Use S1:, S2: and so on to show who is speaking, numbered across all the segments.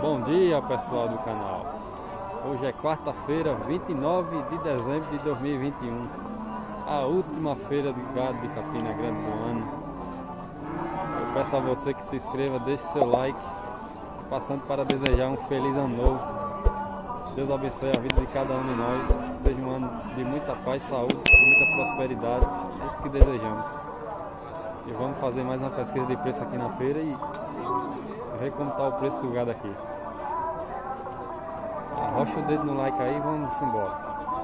S1: Bom dia, pessoal do canal. Hoje é quarta-feira, 29 de dezembro de 2021, a última feira de gado de Campina Grande do ano. Eu peço a você que se inscreva, deixe seu like, passando para desejar um feliz ano novo. Deus abençoe a vida de cada um de nós, seja um ano de muita paz, saúde, muita prosperidade, é isso que desejamos. E vamos fazer mais uma pesquisa de preço aqui na feira e ver como está o preço do gado aqui. Arrocha o dedo no like aí e vamos embora.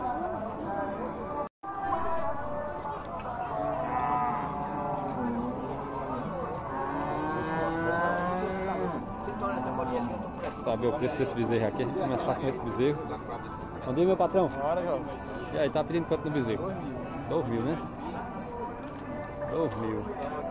S1: Saber o preço desse bezerro aqui, a gente vai começar com esse bezerro. Bom dia, meu patrão. E aí, tá pedindo quanto no bezerro? 2 mil, né? 2 mil.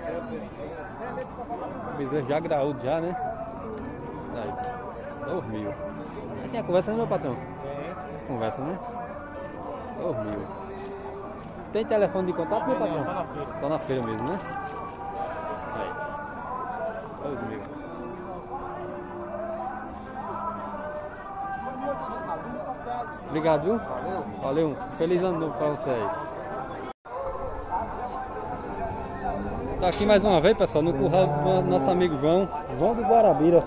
S1: O bezerro já graúdo já, né? Aí, 2 mil. Aí tem a conversa, né, meu patrão? Conversa, né? 2 mil. Tem telefone de contato, meu patrão? Só na feira. Só na feira mesmo, né? Aí. 2 mil. Obrigado, viu? Valeu. Valeu. Feliz ano novo pra você aí. Tá aqui mais uma vez, pessoal, no curral do nosso amigo João do Guarabira.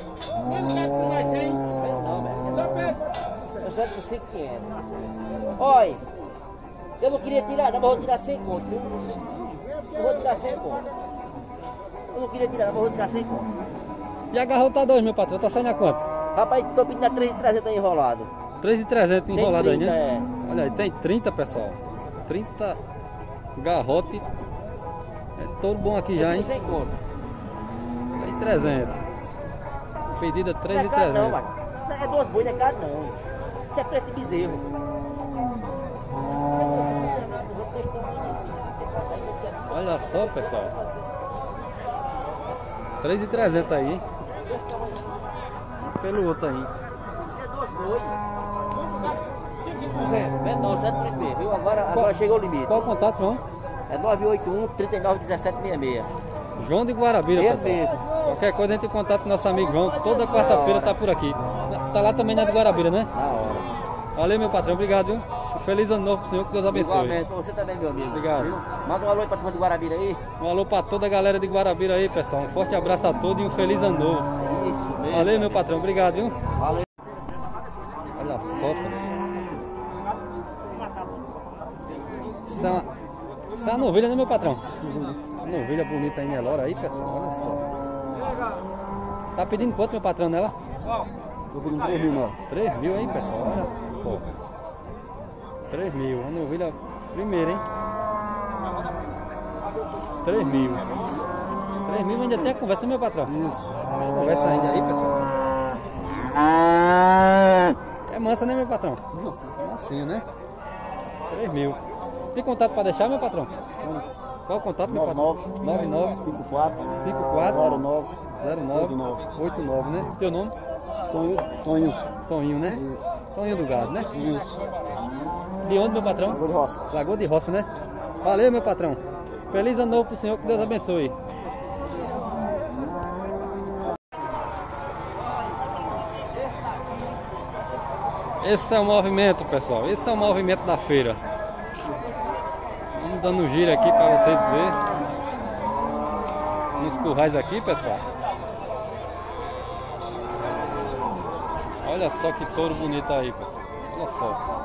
S2: Eu só por 500. Olha, eu não queria tirar, mas vou tirar 100 conto. Eu vou tirar 100 conto. Eu não queria tirar, mas vou tirar 100 conto.
S1: E a garrota 2, meu patrão, tá saindo a quanto?
S2: Rapaz, tô pedindo a 3.300 enrolado.
S1: 3.300 enrolado aí, né?
S2: É.
S1: Olha aí, tem 30, pessoal. 30 garrote. É todo bom aqui já, hein?
S2: 100 conto.
S1: 3.300. Pedida
S2: Não é caro não,
S1: 3.300.
S2: mano. Não é 2 bois, não é caro não. Isso é preço de bezerro.
S1: Olha só, pessoal. 3.300 aí, hein? Pelo outro aí.
S2: É 2 bois. É não, certo por isso mesmo, viu? Agora chegou o limite.
S1: Qual o contato, João?
S2: É 981 39 17 66.
S1: João de Guarabira,
S2: É
S1: pessoal.
S2: mesmo.
S1: Qualquer coisa a gente tem contato com nosso amigo João. Toda quarta-feira tá por aqui. Tá lá também na de Guarabira, né?
S2: Na hora.
S1: Valeu, meu patrão. Obrigado, viu? Feliz ano novo pro senhor, que Deus abençoe.
S2: Igualmente, pra você também, meu amigo.
S1: Obrigado.
S2: Viu? Manda um alô aí pra turma de Guarabira aí.
S1: Um alô pra toda a galera de Guarabira aí, pessoal. Um forte abraço a todos e um feliz ano novo.
S2: Isso mesmo.
S1: Valeu, meu patrão. Obrigado, viu?
S2: Valeu.
S1: Olha só, pessoal. Isso é uma novilha, né, meu patrão? Uma novilha bonita aí, Nelora aí, pessoal. Olha só. Tá pedindo quanto, meu patrão, nela?
S3: Tô pedindo 3 mil, não.
S1: 3 mil aí, pessoal. Olha só. 3 mil. Uma novilha primeira, hein? 3 mil. 3 mil ainda tem a conversa, meu patrão?
S3: Isso.
S1: Conversa ainda aí, pessoal. É mansa, né, meu patrão? Mansinho, né? 3 mil. Tem contato para deixar, meu patrão? Qual o contato, meu patrão? 99
S3: 54
S1: 54
S3: 09
S1: 89, né? Teu nome? Toninho, né?
S3: Isso.
S1: Toninho do gado, né?
S3: Isso.
S1: De onde, meu patrão?
S3: Lagoa de Roça.
S1: Lagoa de Roça, né? Valeu, meu patrão. Feliz ano novo pro senhor, que Deus abençoe. Esse é o movimento, pessoal. Esse é o movimento da feira. Vamos dando um giro aqui para vocês verem. Nos currais aqui, pessoal. Olha só que touro bonito aí, pessoal. Olha só.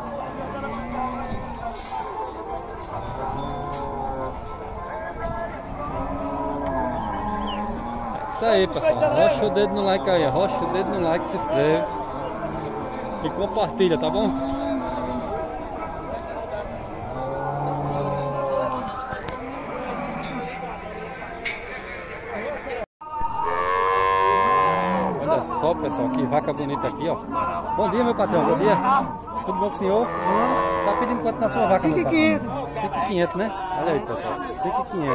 S1: É isso aí, pessoal. Arrocha o dedo no like aí. Arrocha o dedo no like, se inscreve. E compartilha, tá bom? Olha só, pessoal, que vaca bonita aqui, ó. Bom dia, meu patrão. Bom dia. Tudo bom com o senhor? Tá pedindo quanto na sua vaca, meu patrão? 5.500, né? Olha aí, pessoal. 5.500.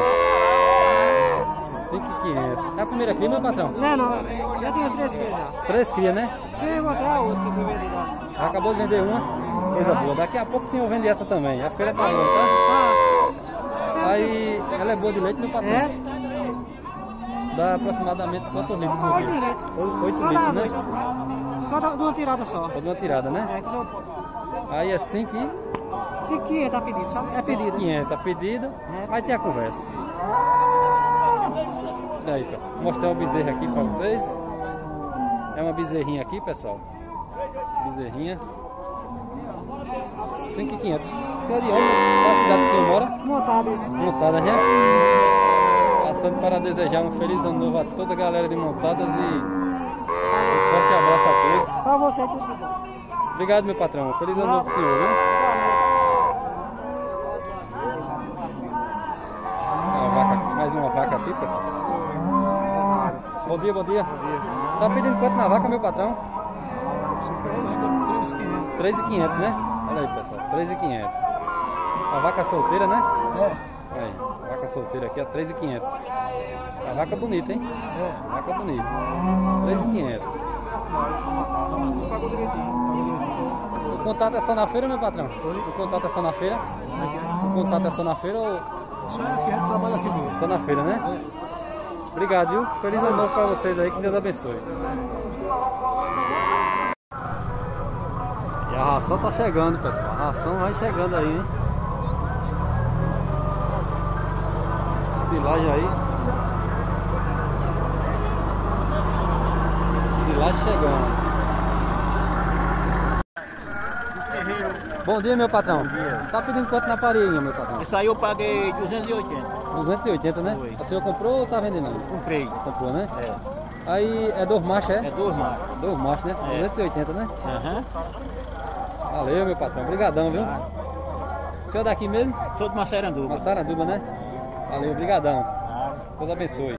S1: 5.500. É a primeira cria, meu patrão?
S4: Não. Já tinha 3 crias já.
S1: 3 cria, né?
S4: Eu vou botar a outra que eu vendi lá.
S1: Acabou de vender uma. Coisa boa. Daqui a pouco o senhor vende essa também. A feira tá boa, tá? Aí, ela é boa de leite, meu patrão?
S4: É?
S1: Dá aproximadamente quantos litros por
S4: 8
S1: dia?
S4: litros.
S1: 8
S4: Só
S1: litros,
S4: dá,
S1: né?
S4: Só de uma tirada só.
S1: Ou de uma tirada, né?
S4: É, que só...
S1: Aí é 5 e
S4: 500 tá pedido, sabe? É pedido.
S1: 500 a pedido, aí tem a conversa. E aí, pessoal, vou mostrar o bezerro aqui pra vocês. É uma bezerrinha aqui, pessoal. Bezerrinha. 5.500. Senhor de onde? Qual cidade o senhor mora?
S4: Montadas.
S1: Montadas, né? Passando para desejar um feliz ano novo a toda a galera de Montadas e um forte abraço a todos.
S4: Pra você tudo de bom.
S1: Obrigado, meu patrão. Feliz ano novo pro senhor, viu? Uma vaca, mais uma vaca aqui, pessoal. Bom dia, bom dia. Tá pedindo quanto na vaca, meu patrão? 3.500, né? Olha aí, pessoal, 3.500. A vaca solteira, né? É. Aí, vaca solteira aqui, ó, 3.500. A vaca bonita, hein? É. Vaca bonita. 3.500. O contato é só na feira, meu patrão? Oi? O contato é só na feira?
S3: Como é que é?
S1: O contato é só na feira ou...
S3: Só é que a gente trabalha aqui mesmo.
S1: Só na feira, né?
S3: É.
S1: Obrigado, viu? Feliz ano novo pra vocês aí, que Deus abençoe. E a ração tá chegando, pessoal. A ração vai chegando aí, hein? Silagem aí. Silagem chegando. Bom dia, meu patrão. Bom dia. Tá pedindo quanto na pareinha, meu patrão?
S5: Isso aí eu paguei 280.
S1: 280, né?
S5: Foi.
S1: O senhor comprou ou tá vendendo?
S5: Comprei.
S1: Comprou, né?
S5: É.
S1: Aí é 2 machos, é?
S5: É 2 machos.
S1: 2 machos, né?
S5: É.
S1: 280, né?
S5: Aham.
S1: Valeu, meu patrão. Obrigadão, viu? O senhor é daqui mesmo?
S5: Sou de Massaranduba.
S1: Massaranduba, né? Valeu, obrigadão. Deus abençoe.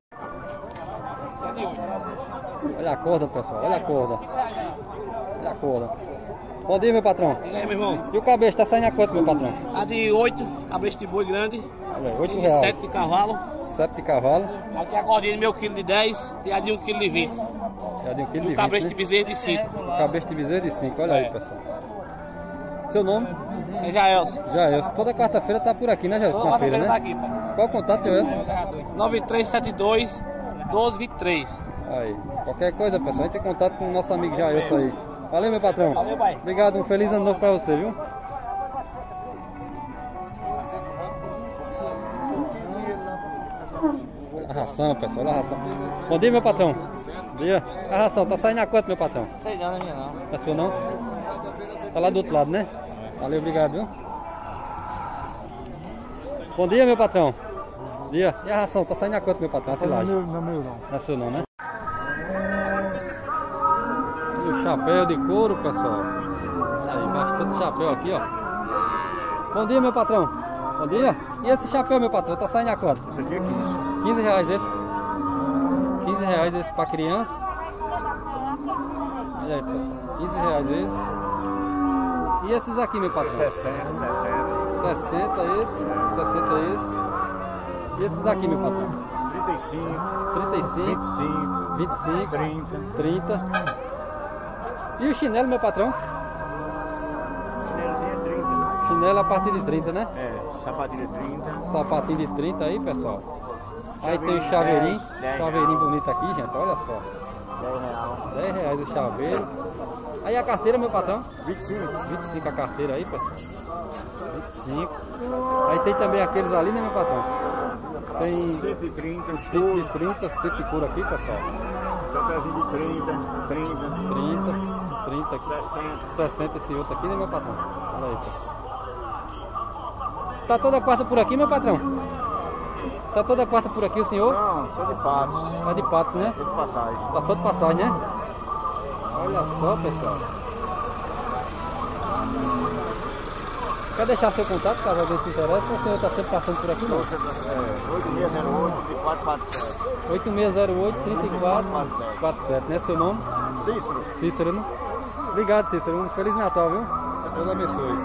S1: Olha a corda, pessoal. Olha a corda. Olha a corda. Bom dia, meu patrão.
S6: E aí, meu irmão?
S1: E o cabeça tá saindo a quanto, meu patrão?
S6: A de 8, cabeça de boi grande.
S1: Olha, 8
S6: De
S1: reais.
S6: 7 de cavalo.
S1: 7 de cavalo.
S6: Aqui a cordinha de meio quilo de 10 e a de 1 quilo de 20.
S1: É de 1 kg de 20,
S6: Cabeça
S1: né?
S6: de bezerro de 5.
S1: Cabeça de bezerro de 5. Olha aí, pessoal. Seu nome?
S6: É Jaelson.
S1: Jaelson. Toda quarta-feira tá por aqui, né, Jaelson?
S6: Toda
S1: Na feira,
S6: quarta-feira
S1: né?
S6: tá aqui, pai.
S1: Qual o contato, Jaelson?
S6: 9372 1223.
S1: Aí. Qualquer coisa, pessoal, entre em contato com o nosso amigo Jaelson aí. Valeu, meu patrão.
S6: Valeu, pai.
S1: Obrigado, um feliz ano novo pra você, viu? Olha a ração, pessoal, olha a ração. Bom dia, meu patrão. Bom dia. A ração, tá saindo a quanto, meu patrão?
S6: Sei não, não é minha não.
S1: Não é sua, não? Tá lá do outro lado, né? Valeu, obrigado, viu? Bom dia, meu patrão. Bom dia. E a ração, tá saindo a quanto, meu patrão? A silagem?
S3: Não, meu não.
S1: Não é seu, não, né? E o chapéu de couro, pessoal. Isso aí, bastante chapéu aqui, ó. Bom dia, meu patrão. Bom dia. E esse chapéu, meu patrão, tá saindo a quanto?
S3: Isso aqui é 15.
S1: 15 reais esse. 15 reais esse pra criança. Olha aí, pessoal. 15 reais esse. E esses aqui, meu patrão?
S3: 60.
S1: 60 esse. 60 esse. E esses aqui, meu patrão?
S3: 35.
S1: 35.
S3: 25.
S1: 25.
S3: 30.
S1: 30. E o chinelo, meu patrão?
S3: Chinelozinho é 30.
S1: Chinelo a partir de 30, né?
S3: É, sapatilha 30.
S1: Sapatinho de 30 aí, pessoal. Aí tem o chaveirinho.
S3: 10.
S1: Chaveirinho bonito aqui, gente. Olha só.
S3: 10 reais.
S1: 10 reais o chaveiro. Aí a carteira, meu patrão?
S3: 25.
S1: 25 a carteira aí, pessoal. 25. Aí tem também aqueles ali, né, meu patrão? Tem
S3: 130.
S1: 5 de 30, 5 de couro aqui, pessoal.
S3: Chapéuzinho de 30.
S1: 30 aqui. 60 esse outro aqui, né, meu patrão? Olha aí, pessoal. Tá toda quarta por aqui, meu patrão? Tá toda quarta por aqui o senhor?
S3: Não, só de patos.
S1: Tá de patos, né?
S3: Só de passagem.
S1: Tá só de passagem, né? Olha só, pessoal. Quer deixar seu contato, caso alguém se interesse? Ou o senhor tá sempre passando por aqui, não?
S3: 8608-3447.
S1: 8608-3447, né? Seu nome?
S3: Cícero.
S1: Cícero, né? Obrigado, Cícero. Um Feliz Natal, viu? Deus abençoe.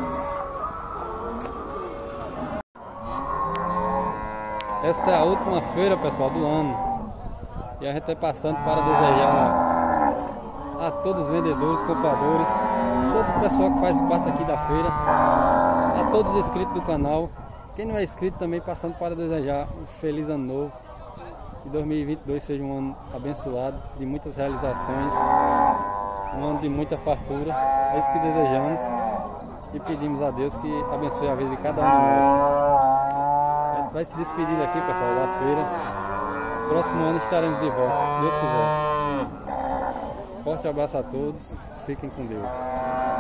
S1: Essa é a última feira, pessoal, do ano. E a gente vai passando para desejar a todos os vendedores, compradores, todo o pessoal que faz parte aqui da feira, a todos os inscritos do canal. Quem não é inscrito também passando para desejar um feliz ano novo que 2022 seja um ano abençoado, de muitas realizações, um ano de muita fartura. É isso que desejamos e pedimos a Deus que abençoe a vida de cada um de nós. A gente vai se despedindo aqui, pessoal, da feira. Próximo ano estaremos de volta, se Deus quiser. Forte abraço a todos, fiquem com Deus.